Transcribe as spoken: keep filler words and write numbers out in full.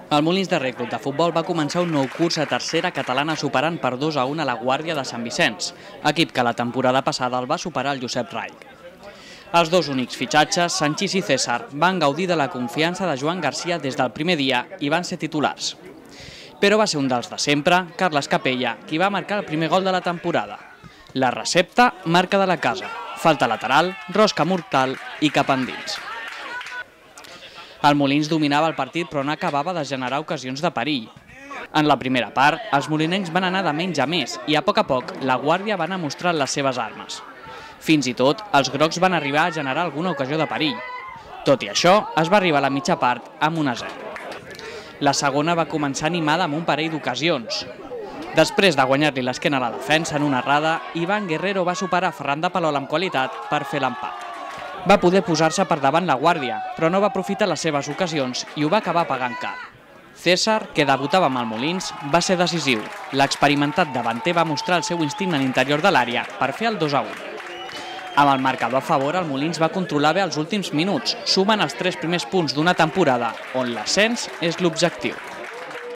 El Molins de Rei Club de Futbol va començar un nou curs a tercera catalana superant per dos a un a la Guàrdia de Sant Vicenç, equip que la temporada passada el va superar el Josep Rai. Els dos únics fitxatges, Sanchís i César, van gaudir de la confiança de Joan Garcia des del primer dia i van ser titulars. Però va ser un dels de sempre, Carles Capella, qui va marcar el primer gol de la temporada. La recepta, marca de la casa, falta lateral, rosca mortal i cap endins. El Molins dominava el partit però no acabava de generar ocasions de perill. En la primera part, els molinencs van anar de menys a més i a poc a poc la Guàrdia va anar mostrant les seves armes. Fins i tot, els grocs van arribar a generar alguna ocasió de perill. Tot i això, es va arribar a la mitja part amb un a zero. La segona va començar animada amb un parell d'ocasions. Després de guanyar-li l'esquena a la defensa en una errada, Ivan Guerrero va superar Ferran de Palol amb qualitat per fer l'empat. Va poder posar-se per davant la Guàrdia, però no va aprofitar les seves ocasions i ho va acabar pagant car. César, que debutava amb el Molins, va ser decisiu. L'experimentat davanter va mostrar el seu instint a l'interior de l'àrea per fer el dos a u. Amb el marcador a favor, el Molins va controlar bé els últims minuts, sumant els tres primers punts d'una temporada on l'ascens és l'objectiu.